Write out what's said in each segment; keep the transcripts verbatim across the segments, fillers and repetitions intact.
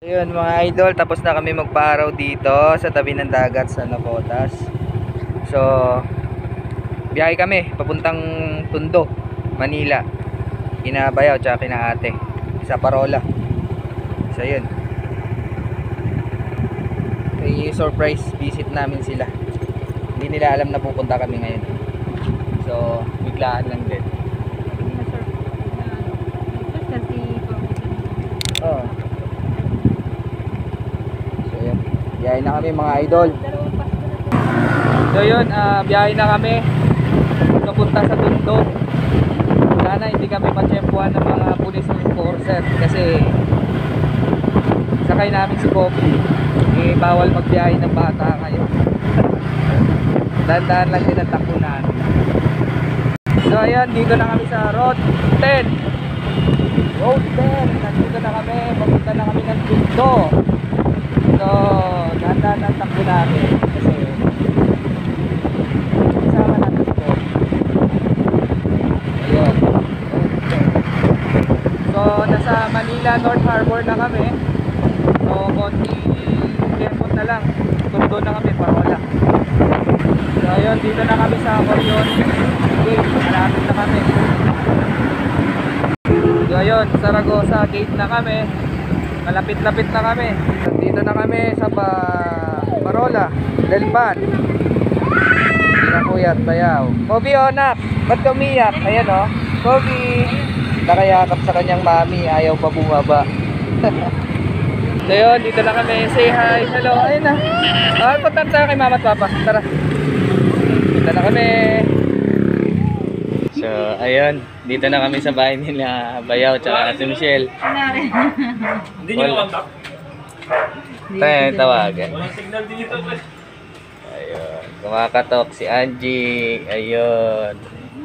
Ayun mga idol, tapos na kami magpa-araw dito sa tabi ng dagat sa Navotas. So, biyahe kami papuntang Tondo, Manila. Kina Bayaw tsaka kina ate sa Parola. So yun, may surprise visit namin sila. Hindi nila alam na pupunta kami ngayon. So, biglaan lang din. Oh. Biyahe na kami mga idol. So yun, uh, biyahe na kami papunta sa Tondo. Sana hindi kami matsyempuhan ng mga police enforcer kasi sakay namin si Kobe. Eh, bawal magbiyahe ng bata kayo. Dahan-dahan lang din ang takbo namin. So ayan, dito na kami sa Road ten. Road ten, nandito na kami. Papunta na kami ng Tondo. So, dahan-dahan ang takbo namin kasi kasama natin ito. Ayun. So, nasa Manila North Harbor na kami. So, konti airport na lang. Tondo na kami, Parola. So, ayun, dito na kami sa Corion Gate. Malapit na kami. So, ayun, Saragosa Gate na kami. Malapit-lapit na kami. Dito na kami sa pa Parola, Delpan. Sina Kuya at Bayaw. Kobe, oh nak, ba't ka umiyak? Ayan oh, Kobe. Nakayakap sa kanyang mami, ayaw pa bumaba. So yun, dito na kami. Say hi, hello, ayun na. Ah, punta tayo kay mama at papa. Tara. Dito na kami. So, ayun, dito na kami sa bahay nila Bayaw tsaka Ate Michelle. Hindi nyo kontak? Tayo tawagan. Ayun, kumakatok si Angie. Ayun.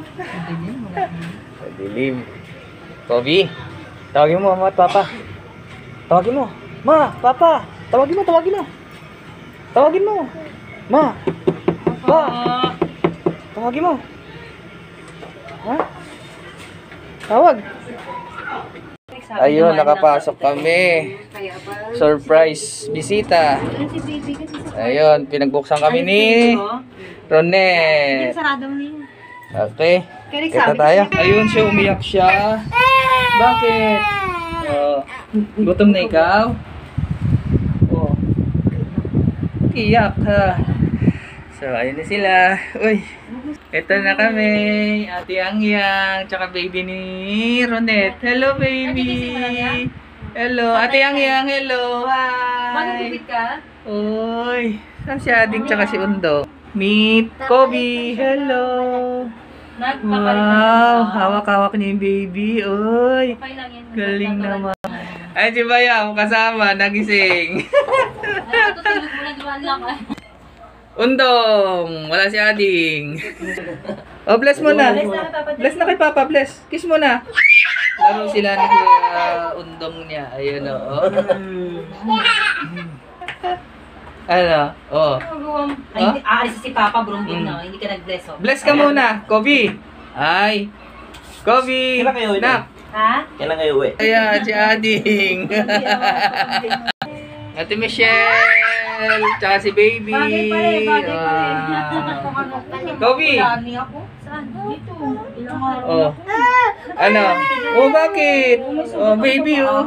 Dilim. Kobe, tawagin mo mama at papa. Tawagin mo. Ma, papa. Tawagin mo, tawagin mo. Tawagin mo. Ma. Pa. Tawagin mo. Ha? Tawag. Ayun, nakapasok kami. Surprise bisita. Ayun, pinagbuksan kami ni Ronet. Okay, kita tayo. Ayun siya, umiyak siya. Bakit? Oh, gutom na ikaw? Oh, iyak ha. So, ayun na sila. Uy, ito na kami. Ate Yang-Yang, tsaka baby ni Ronet. Hello, baby. Hello. Ate Yang-Yang, hello. Hi. Magagupit ka? Uy, saan si Ading tsaka si Undo? Meet Kobe. Hello. Wow, hawak-hawak niya yung baby. Uy, galing naman. Ay, si Bayaw, kasama, nagising. Undong, wala si Ading. Oh, bless mo na. Bless na kay Papa, bless. Kiss mo na. Laro sila ni Kuya Undong niya. Ayun o. Oh. Ano? Oh. Ay, hindi, aalis si Papa, Brumbin, no? Hindi ka nag-bless, oh. Bless ka muna, Kobe. Ay. Kobe. Kailan kayo uwi? Ha? Kailan kayo uwi? Ayan, si Ading. Ate Michelle, tsaka si baby. Bagay pa rin, bagay pa rin. Wow. Kobe. Dami ako. Saan? Dito. Ilang araw. Oh. Ano? Oh, bakit? Oh, baby, oh.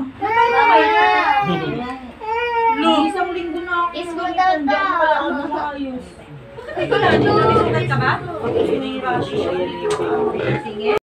Isang linggo na ako. Isang linggo na ako maayos. Wala, nabisikat ka ba? Pag sinira siya. Sige.